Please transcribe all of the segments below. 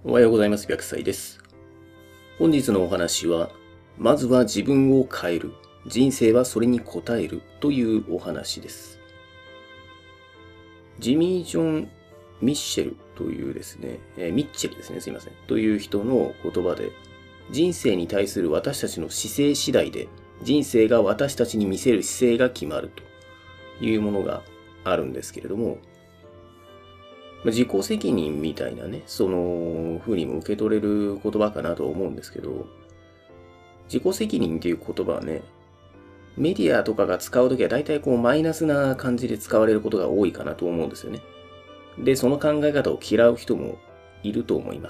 おはようございます。白菜です。本日のお話は、まずは自分を変える。人生はそれに応えるというお話です。ジミー・ジョン・ミッシェルというですね、ミッチェルですね、すいません。という人の言葉で、人生に対する私たちの姿勢次第で、人生が私たちに見せる姿勢が決まるというものがあるんですけれども、自己責任みたいなね、その風にも受け取れる言葉かなと思うんですけど、自己責任っていう言葉はね、メディアとかが使うときは大体マイナスな感じで使われることが多いかなと思うんですよね。で、その考え方を嫌う人もいると思います。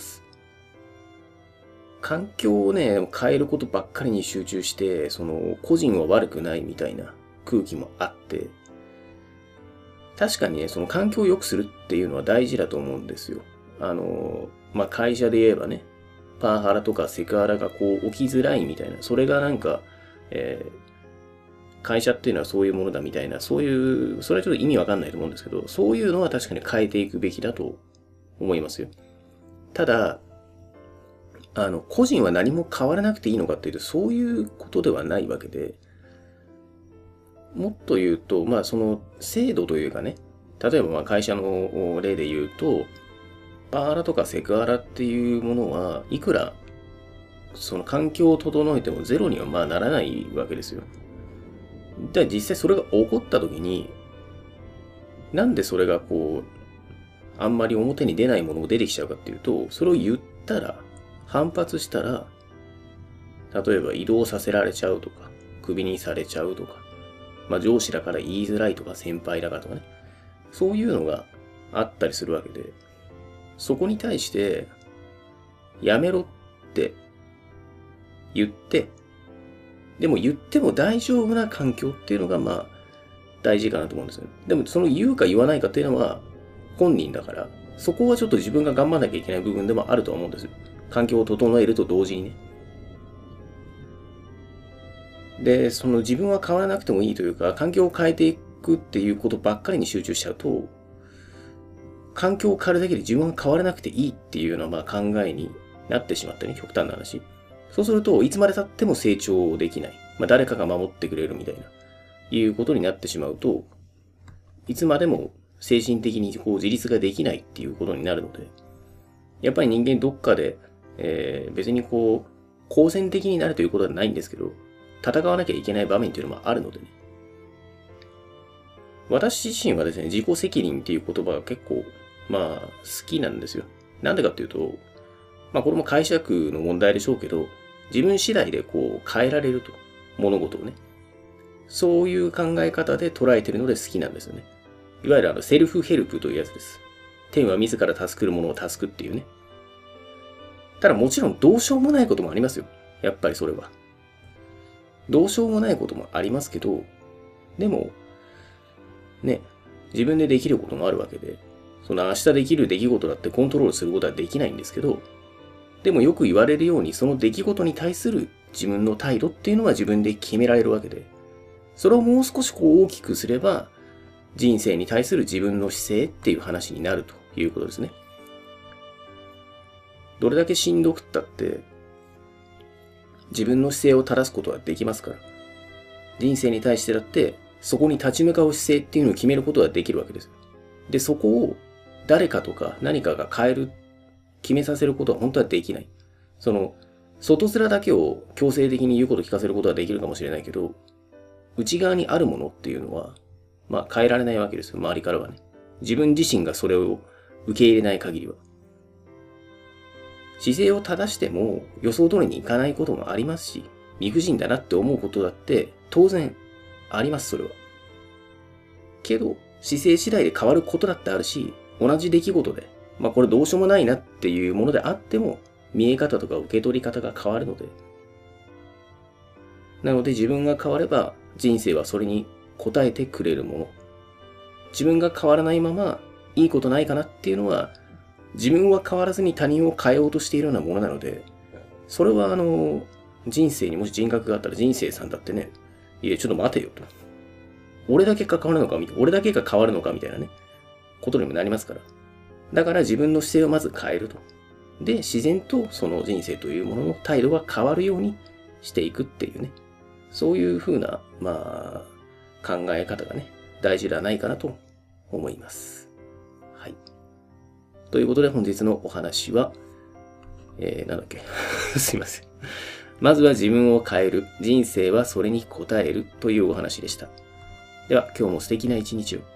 環境をね、変えることばっかりに集中して、個人は悪くないみたいな空気もあって、確かにね、その環境を良くするっていうのは大事だと思うんですよ。会社で言えばね、パワハラとかセクハラが起きづらいみたいな、それが会社っていうのはそういうものだみたいな、それはちょっと意味わかんないと思うんですけど、そういうのは確かに変えていくべきだと思いますよ。ただ、個人は何も変わらなくていいのかっていうと、そういうことではないわけで、もっと言うと、その制度というかね、例えば会社の例で言うと、パワハラとかセクハラっていうものはいくらその環境を整えてもゼロにはならないわけですよ。で、実際それが起こった時に、なんでそれがあんまり表に出ないものが出てきちゃうかっていうと、それを言ったら、反発したら、例えば移動させられちゃうとか、クビにされちゃうとか、上司だから言いづらいとか先輩だからとかね。そういうのがあったりするわけで、そこに対して、やめろって言って、でも言っても大丈夫な環境っていうのが大事かなと思うんですよ。でもその言うか言わないかっていうのは本人だから、そこはちょっと自分が頑張らなきゃいけない部分でもあると思うんですよ。環境を整えると同時にね。で、その自分は変わらなくてもいいというか、環境を変えていくっていうことばっかりに集中しちゃうと、環境を変えるだけで自分は変わらなくていいっていうような考えになってしまったね、極端な話。そうすると、いつまで経っても成長できない。誰かが守ってくれるみたいな、いうことになってしまうと、いつまでも精神的に自立ができないっていうことになるので、やっぱり人間どっかで、別に好戦的になるということはないんですけど、戦わなきゃいけない場面というのもあるのでね。私自身はですね、自己責任っていう言葉が結構、好きなんですよ。なんでかっていうと、これも解釈の問題でしょうけど、自分次第で変えられると。物事をね。そういう考え方で捉えてるので好きなんですよね。いわゆるセルフヘルプというやつです。天は自ら助くるものを助くっていうね。ただもちろんどうしようもないこともありますよ。やっぱりそれは。どうしようもないこともありますけど、でも、ね、自分でできることもあるわけで、その明日できる出来事だってコントロールすることはできないんですけど、でもよく言われるようにその出来事に対する自分の態度っていうのは自分で決められるわけで、それをもう少し大きくすれば、人生に対する自分の姿勢っていう話になるということですね。どれだけしんどくったって、自分の姿勢を正すことはできますから。人生に対してだって、そこに立ち向かう姿勢っていうのを決めることはできるわけです。で、そこを誰かとか何かが変える、決めさせることは本当はできない。外面だけを強制的に言うことを聞かせることはできるかもしれないけど、内側にあるものっていうのは、変えられないわけですよ、周りからはね。自分自身がそれを受け入れない限りは。姿勢を正しても予想通りにいかないこともありますし、理不尽だなって思うことだって当然あります、それは。けど、姿勢次第で変わることだってあるし、同じ出来事で、これどうしようもないなっていうものであっても、見え方とか受け取り方が変わるので。なので自分が変われば、人生はそれに応えてくれるもの。自分が変わらないまま、いいことないかなっていうのは、自分は変わらずに他人を変えようとしているようなものなので、それは人生にもし人格があったら人生さんだってね、いや、ちょっと待てよと。俺だけが変わるのかみたいな、俺だけが変わるのかみたいなね、ことにもなりますから。だから自分の姿勢をまず変えると。 で、自然とその人生というものの態度が変わるようにしていくっていうね。そういう風な、考え方がね、大事ではないかなと思います。はい。ということで本日のお話は、なんだっけすいません。まずは自分を変える。人生はそれに応えるというお話でした。では、今日も素敵な一日を。